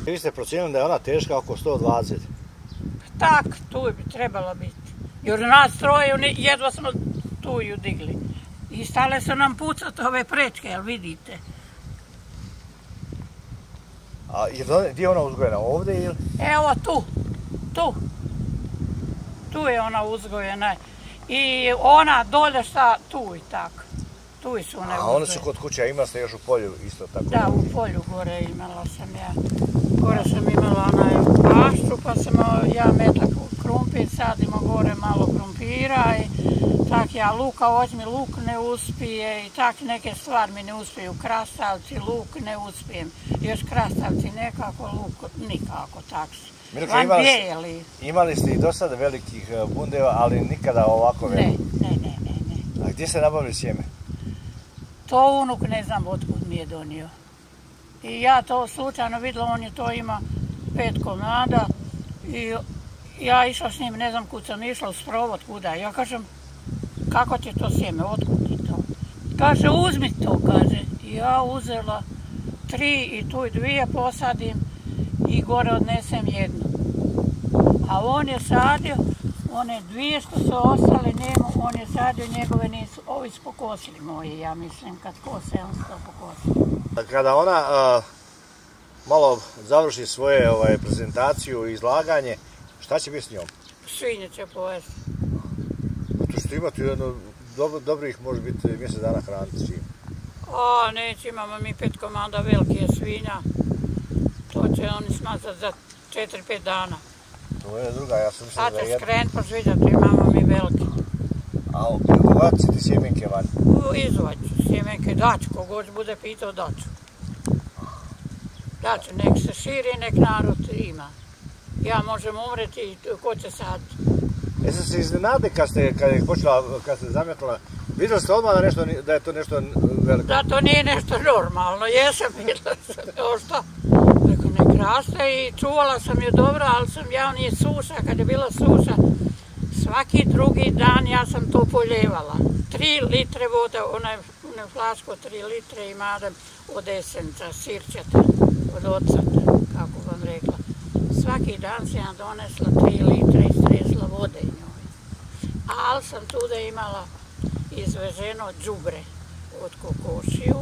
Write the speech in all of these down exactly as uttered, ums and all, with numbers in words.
Vi ste procijenili da je ona teška oko sto dvadeset? Tak, tu bi trebalo biti. Jer nas troje, jedva smo tu ju digli. I stale su nam pucati ove prečke, jel vidite? A gdje je ona uzgojena? Ovdje ili? Evo tu, tu. Tu je ona uzgojena. I ona dolje šta, tu i tako. Tu su one uzgojene. A one su kod kuće, a ima ste još u polju isto tako? Da, u polju gore imala sam ja. Gore sam imala onaj pašću, pa sam ja metak krumpir, sadimo gore malo krumpira i tak ja luka, ozmi luk ne uspije i tak neke stvari mi ne uspiju. Krastavci, luk ne uspijem. Još krastavci nekako, luk nikako tak. Milka, imali, imali ste i do sada velikih bundeva, ali nikada ovako veliko? Ne, ne, ne, ne, ne. A gdje ste nabavili sjeme? To unuk ne znam otkud mi je donio. I ja to slučajno vidjela, on je to ima pet komada i ja išla s njim, ne znam kud sam išla, u sprovod kuda. Ja kažem, kako će to sjeme, otkud ti to? Kaže, uzmi to, kaže. I ja uzela tri i tu i dvije posadim i gore odnesem jednu. A on je sadio, one dvije što su ostale njemu, on je sadio, njegove nisu, ovi su pokosili moji, ja mislim, kad kose, on su to pokosili. Kada ona uh, malo završi svoje ovaj, prezentaciju i izlaganje, šta će biti s njom? Svinje će pojesti. To što imate jedno, dobro, dobrih može biti mjesec dana hraniti s čim? A, neće, imamo mi pet komada velike svinja. To će oni smazati za četiri pet dana. To je druga, ja sam mislila da je jedna. Sad će skrenut pa sviđati, imamo mi velike. A uvati ćete sjemenke van? Izvaću sjemenke, daću, kogod bude pitao daću. Daću, nek se širi, nek narod ima. Ja možem umreti, ko će sad? Jeste se iznenade kad ste, kad je počela, kad ste zamjetila, vidjeli ste odmah da, nešto, da je to nešto veliko? Da, to nije nešto normalno, jesam vidjela sam, to što? Rekao, nek raste i čuvala sam ju dobro, ali sam ja, nije suša, kad je bila suša, svaki drugi dan ja sam to poljevala. Tri litre vode, onaj, onaj flašku tri litre imadem od esenca, sirćeta, od ocata, kako vam rekla. Svaki dan sam ja donesla tri litre i stresla vode njoj. Ali sam tuda imala izvezeno đubre od kokošiju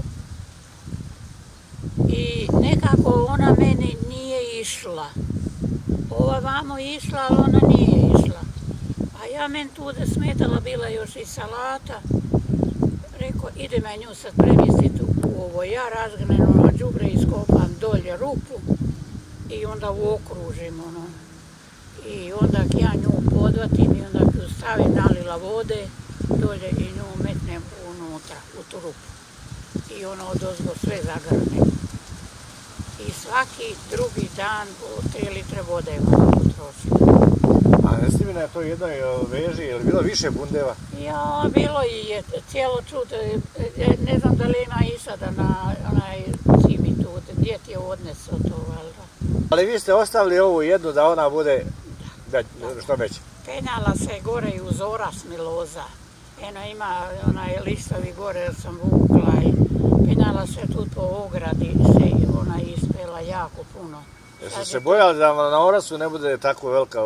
i nekako ona meni nije išla. Ova vamo išla, ali ona nije išla. A ja meni tuda smetala bila još i salata. Rekao, ide me nju sad premjestiti u ovo. Ja razgnem ono đubre, iskopam dolje rupu i onda uokružim ono. I onda ja nju podvatim i onda ju stavim, nalila vode dolje i nju metnem unutra, u tu rupu. I ono odozgo sve zagrne. I svaki drugi dan po tri litre vode je malo potrošila. A resti mi na toj jednoj veži, je li bilo više bundeva? Ja, bilo i je cijelo čud, ne znam da li ima i sada na onaj cimi tu, gdje ti je odneso to, valjda. Ali vi ste ostavili ovu jednu da ona bude da, da, što veće? Penjala se gore i uz oras miloza. Eno ima onaj listovi gore jer sam vukla i penjala se tu po ogradi se ona ispela jako puno. Jeste se bojali da na orasu ne bude tako velika?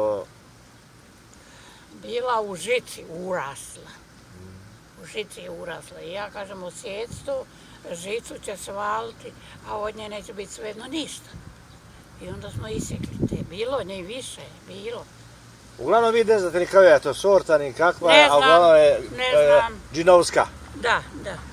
Bila u žici urasla. U žici je urasla. I ja kažem, osjeci to, žicu će svaliti, a od nje neće biti svejedno ništa. I onda smo isjekli te. Bilo nje više, bilo. Uglavnom vi ne znate ni kakva je to sorta, ni kakva je, a uglavnom je ne znam. džinovska. Da, da.